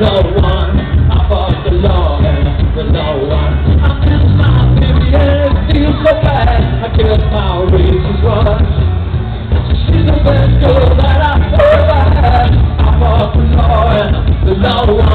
the one. I fought the law and the law won. I miss my baby and it feels so bad. I guess my race is run. She's the best girl that I've ever had. I fought the law and the law won.